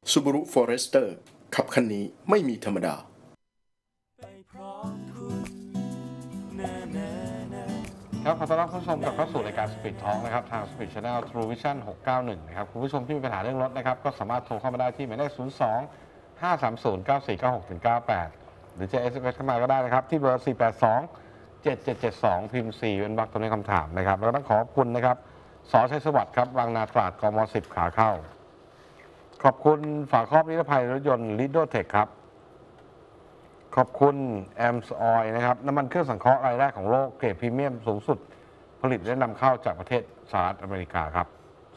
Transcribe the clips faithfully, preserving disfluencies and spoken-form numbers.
Subaru Forester ขับคันนี้ไม่มีธรรมดาครับขอต้อนรับผู้ชมกลับเข้าสู่รายการ Speed Talk นะครับทาง Speed Channel True Vision หกเก้าหนึ่งนะครับคุณผู้ชมที่มีปัญหาเรื่องรถนะครับก็สามารถโทรเข้ามาได้ที่หมายเลขศูนย์ สอง ห้า สาม ศูนย์ เก้า สี่ เก้า หก เก้า แปดหรือจะ เอส เอ็ม เอส เข้ามาก็ได้นะครับที่เบอร์ สี่ แปด สอง เจ็ด เจ็ด เจ็ด สอง พิมพ์ สี่ เป็นวรรคตัวในคำถามนะครับแล้วก็ต้องขอบคุณนะครับสอชัยสวัสดิ์ครับบางนาตราดกม สิบ ขาเข้าขอบคุณฝาครอบนิรภัยรถยนต์ Lido Tech ครับขอบคุณ แอมส์ Oil นะครับน้ำมันเครื่องสังเคราะห์รายแรกของโลกเกรดพรีเมียมสูงสุดผลิตและนำเข้าจากประเทศสหรัฐอเมริกาครับ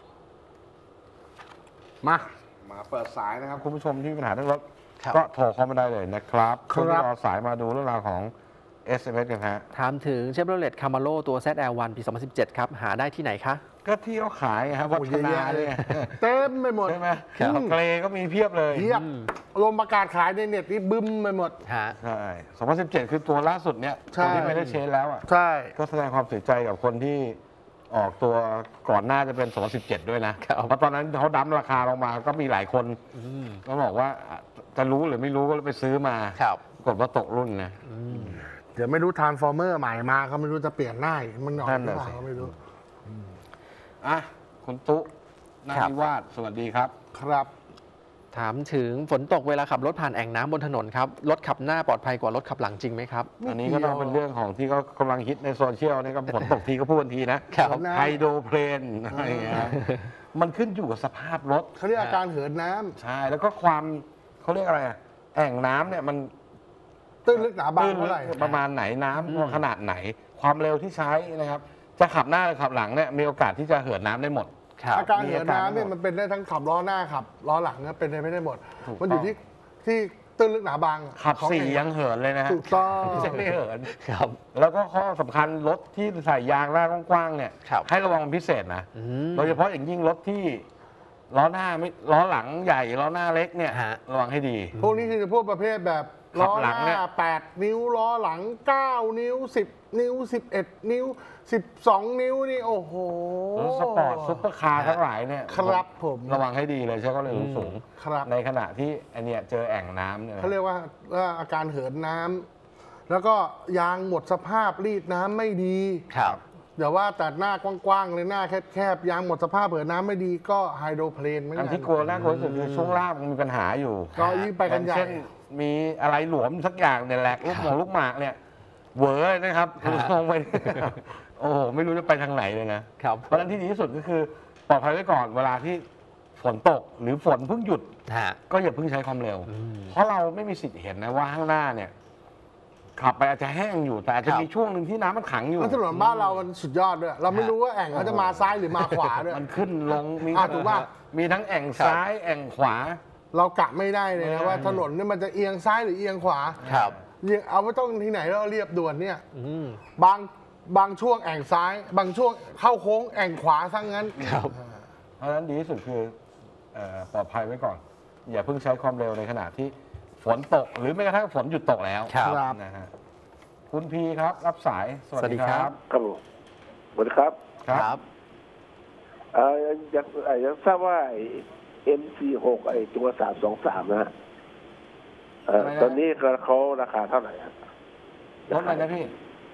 มามาเปิดสายนะครับคุณผู้ชมที่มีปัญหาเรื่องรถก็โทรเข้ามาได้เลยนะครับคนที่รอสายมาดูเรื่องราวของ เอส เอ็ม เอส กันฮะถามถึง Chevrolet Camaro ตัว แซด แอล วัน ปี สองพันสิบเจ็ด ครับหาได้ที่ไหนคะก็ที่เขาขายครับวัฒนาเลยเต็มไปหมดใช่ไหมเกรก็มีเพียบเลยเพียบลงประกาศขายในเน็ตนี่บึ้มไปหมดใช่สองพันสิบเจ็ดคือตัวล่าสุดเนี้ยตัวที่ไม่ได้เชนแล้วอ่ะใช่ก็แสดงความเสียใจกับคนที่ออกตัวก่อนหน้าจะเป็นสองพันสิบเจ็ดด้วยนะเพราะตอนนั้นเขาดั้มราคาลงมาก็มีหลายคนก็บอกว่าจะรู้หรือไม่รู้ก็ไปซื้อมากดว่าตกรุ่นนะเดี๋ยวไม่รู้ทรานส์ฟอร์เมอร์ใหม่มาเขาไม่รู้จะเปลี่ยนหน้ามันออกหรือเปล่าก็ไม่รู้อ่ะคุณตุ๊นานิวาสสวัสดีครับครับถามถึงฝนตกเวลาขับรถผ่านแอ่งน้ำบนถนนครับรถขับหน้าปลอดภัยกว่ารถขับหลังจริงไหมครับอันนี้ก็ต้องเป็นเรื่องของที่เขากำลังฮิตในโซเชียลนี่ก็ฝนตกทีก็พูดทีนะไฮโดรเพลนอะไรอย่างเงี้ยมันขึ้นอยู่กับสภาพรถเขาเรียกอาการเหินน้ำใช่แล้วก็ความเขาเรียกอะไรแอ่งน้ำเนี่ยมันตื้นลึกหนาบางเท่าไหร่ประมาณไหนน้ำขนาดไหนความเร็วที่ใช้นะครับจะขับหน้าหรือขับหลังเนี่ยมีโอกาสที่จะเหินน้ำได้หมดอาการเหินน้ำเนี่ยมันเป็นได้ทั้งขับล้อหน้าขับล้อหลังเนี่ยเป็นได้ไม่ได้หมดมันอยู่ที่ที่ตื้นลึกหนาบางขับสี่ยังเหินเลยนะถูกต้องจะไม่เหินครับแล้วก็ข้อสำคัญรถที่ใส่ยางหน้ากว้างๆเนี่ยให้ระวังพิเศษนะโดยเฉพาะอย่างยิ่งรถที่ล้อหน้าไม่ล้อหลังใหญ่ล้อหน้าเล็กเนี่ยระวังให้ดีพวกนี้คือพวกประเภทแบบล้อหน้าแปดนิ้วล้อหลังเก้านิ้วสิบนิ้วสิบเอ็ดนิ้วสิบสองนิ้วนี่โอ้โหรถสปอร์ตซุปเปอร์คาร์ทั้งหลายเนี่ยครับผมระวังให้ดีเลยใช้ความเร็วสูงในขณะที่อันเนี้ยเจอแอ่งน้ำเนี่ยเขาเรียกว่าอาการเหินน้ำแล้วก็ยางหมดสภาพรีดน้ำไม่ดีครับเดี๋ยวว่าแต่หน้ากว้างๆเลยหน้าแคบๆยางหมดสภาพเหินน้ำไม่ดีก็ไฮโดรเพลนไม่อันที่กลัวน่ากลัวที่สุดคือช่วงล่างมันมีปัญหาอยู่ก็ยิ่งไปกันใหญ่เช่นมีอะไรหลวมสักอย่างเนี่ยแหลกลูกหมองลูกหมากเนี่ยเวอร์นะครับมองไปโอ้โหไม่รู้จะไปทางไหนเลยนะครับเพราะฉะนั้นที่ดีที่สุดก็คือปลอดภัยไว้ก่อนเวลาที่ฝนตกหรือฝนเพิ่งหยุดก็อย่าเพิ่งใช้ความเร็วเพราะเราไม่มีสิทธิ์เห็นนะว่าข้างหน้าเนี่ยขับไปอาจจะแห้งอยู่แต่อาจจะมีช่วงหนึ่งที่น้ำมันขังอยู่ถนนบ้านเรามันสุดยอดด้วยเราไม่รู้ว่าแอ่งเขาจะมาซ้ายหรือมาขวาด้วยมันขึ้นลงมีถูกป่ะมีทั้งแอ่งซ้ายแอ่งขวาเรากะไม่ได้เลยนะว่าถนนเนี่ยมันจะเอียงซ้ายหรือเอียงขวาครับเอาไม่ต้องที่ไหนแล้วเรียบด่วนเนี่ยบางบางช่วงแอ่งซ้าย บางช่วงเข้าโค้งแอ่งขวาทั้งนั้นครับเพราะฉะนั้นดีที่สุดคือปลอดภัยไว้ก่อนอย่าเพิ่งใช้ความเร็วในขณะที่ฝนตกหรือแม้กระทั่งฝนหยุดตกแล้วนะฮะคุณพีครับรับสายสวัสดีครับครับผมสวัสดีครับครับเอ่ออยากอยากทราบว่าเอ็ม สี่ หก ไอ้ตัวสามสองสามนะเอ่อตอนนี้เขาราคาเท่าไหร่ครับรถอะไรนะพี่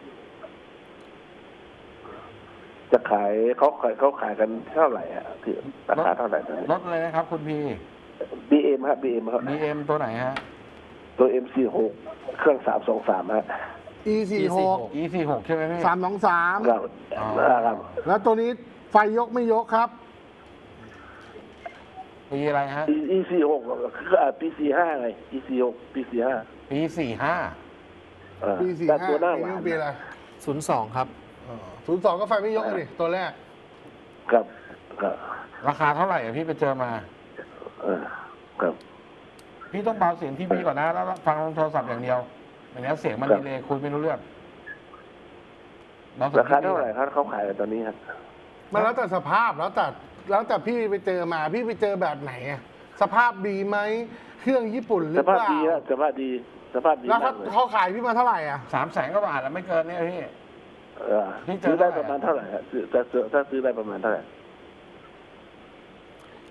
จะขายเขาขายเขาขายกันเท่าไหร่อ่ะที่ราคาเท่าไหร่ตอนนี้รถอะไรนะครับคุณพีบี เอ็ม ครับ บี เอ็ม ครับบี เอ็ม ตัวไหนฮะตัว เอ็ม สี่ หก เครื่องสามสองสามฮะอี สี่ หกอี สี่ หก ใช่ไหมพี่สามสองสามครับแล้วตัวนี้ไฟยกไม่ยกครับปีอะไรฮะอี สี่ หก คือปี สี่ ห้าไง อี สี่ หก ปี สี่ ห้าปี สี่ ห้าปี สี่ ห้าตัวหน้าหวานปีอะไรศูนย์สองครับศูนย์สองก็ไฟไม่ยกเลยตัวแรกครับครับราคาเท่าไหร่อ่ะพี่ไปเจอมาเออครับพี่ต้องเบาเสียงทีวีก่อนนะแล้วฟังโทรศัพท์อย่างเดียวไม่งั้นเสียงมันดีเลยคุยไม่รู้เรื่องราคาเท่าไหร่ครับเขาขายตอนนี้ครับมันแล้วแต่สภาพแล้วแต่แล้วแต่พี่ไปเจอมาพี่ไปเจอแบบไหนสภาพดีไหมเครื่องญี่ปุ่นหรือเปล่าสภาพดีสภาพดีสภาพดีแล้วเขาขายพี่มาเท่าไหร่อ่ะสามแสนกว่าบาทแล้วไม่เกินเนี่ยพี่พี่ซื้อได้ประมาณเท่าไหร่ฮะซื้อถ้าซื้อถ้าซื้อได้ประมาณเท่าไหร่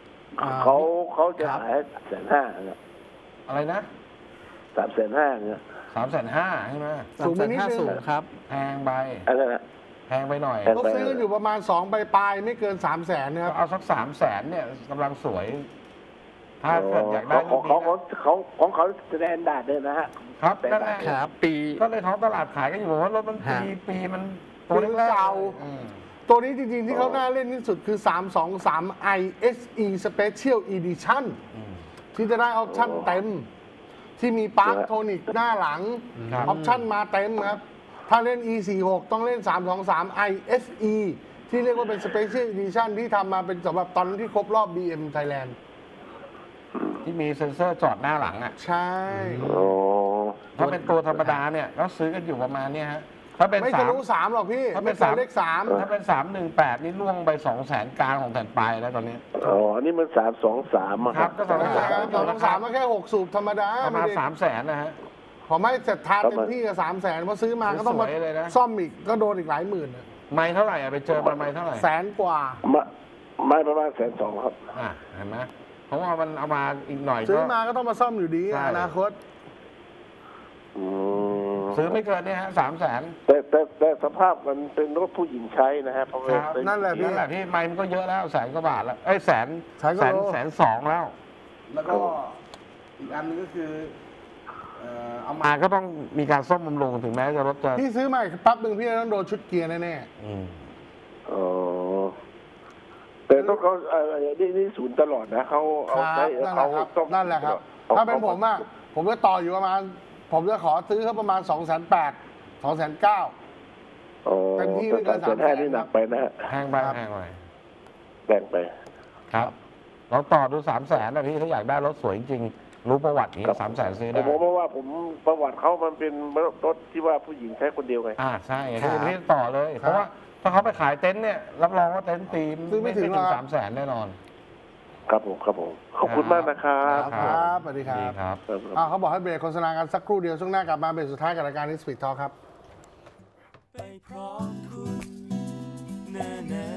อ่าเขาเขาจะครับขายแสนห้าอะไรนะสามแสนห้าเนี่ยสามแสนห้าใช่ไหมสูงไปนิดนึงครับแพงไปอะไรนะแพงไปหน่อยแพงเขาซื้อกันอยู่ประมาณสองปลายๆไม่เกินสามแสนนะครับเอาสักสามแสนเนี่ยกำลังสวย ถ้าเกิดอยากได้ของลูกเขานี้ของของเขาแสดงดาดเลยนะฮะครับนั่นแหละครับ ปีก็ในท้องตลาดขายกันอยู่ว่ารถมันปีฮะปีมันตัวเล็กปีเก่าอืมตัวนี้จริงๆที่เขาน่าเล่นที่สุดคือ สามสองสาม ไอ เอส อี Special Edition อืมที่จะได้ออปชั่นเต็ม ที่มีปาร์คโทนิกหน้าหลังครับออปชั่นมาเต็มครับ ถ้าเล่น อี สี่สิบหก ต้องเล่น สามสองสาม ไอ เอส อี ที่เรียกว่าเป็น Special Edition ที่ทำมาเป็นสำหรับตอนที่ครบรอบ บี เอ็ม Thailand ที่มีเซ็นเซอร์จอดหน้าหลังอ่ะใช่โอ้ถ้าเป็นตัวธรรมดาเนี่ยก็ซื้อกันอยู่ประมาณเนี้ยฮะถ้าเป็นไม่สาทะมลุสามหรอกพี่ถ้าเป็ไม่นเกิสามนเลขสามถ้าเป็นสามหนึ่งแปดนี่ล่วงไปสองแสนกลางของแผ่นปลายแล้วตอนนี้อ๋ออันนี้มันสามสองสามอะครับก็สองสามสองสามก็แค่หกสูบธรรมดาประมาณไได้สามแสนนะฮะผมไม่จะทาเต็มที่กับสามแสนเพราะซื้อมาก็ต้องมาสวยเลยนะซ่อมอีกก็โดนอีกหลายหมื่นอะไม่เท่าไหร่อะไปเจอมาไม่เท่าไหร่แสนกว่ามาไม่ประมาณแสนสองครับอ่ะเห็นไหมเพราะว่ามันเอามาอีกหน่อยซื้ก็อมาก็ต้องมาซ่อมอยู่ดีใช่อนาคตอืมซื้อไม่เกินเนี่ยฮะสามแสนแต่แต่แต่สภาพมันเป็นรถผู้หญิงใช้นะฮะเพราะว่าครับเป็นั่นแหละพี่นั่นแหละพี่ไม่มันก็เยอะแล้วแสนกว่าบาทแล้วเอ้ยแสนแสนกแสว่าน โลแสนสองแล้วแล้วก็อีกอันนึงก็คือเอ่อเอามามาก็ต้องมีการซ่อมบำรุงถึงแม้จะรถจะพี่ซื้อมาอีกแป๊บหนึ่งพี่ต้องโดนชุดเกียร์แน่อืมอ๋อแต่ต้องเขาเอ่อนี่นี่ศูนย์ตลอดนะเขาๆคเอารับใช้นั่นแหเขาละครับต้องนั่นแหละครับอถ้าเป็นผมอะผมก็ต่ออยู่ประมาณ ผมจะขอซื้อเขาประมาณสองแสนแปดสองแสนเก้าอ๋อเต็มที่ไม่เกินสามแสนห้าสามแสนนี่หนักไปนะฮะแพงไปครับแพงไปแบ่งไปครับ เราต่อดูสามแสนนะพี่ถ้าอยากได้รถสวยจริงๆรู้ประวัตินี้ครับสามแสนซื้อผได้มเพราะว่าผมประวัติเขามันเป็นรถที่ว่าผู้หญิงใช้คนเดียวไงอ่าใช่ครับที่พี่ต่อเลย เพราะว่าถ้าเขาไปขายเต็นท์เนี่ยรับรองว่าเต็นท์ตีมซื้อไม่ถึงหรอกสามแสนแน่นอนครับผมครับผมขอบคุณมากนะครับครับสวัสดีครับดีครับครับอ่าเขาบอกให้เบรกโฆษณากันสักครู่เดียวช่วงหน้ากลับมาเบรกสุดท้ายกับรายการนิสปีดทอครับไปพร้อมคุณแน่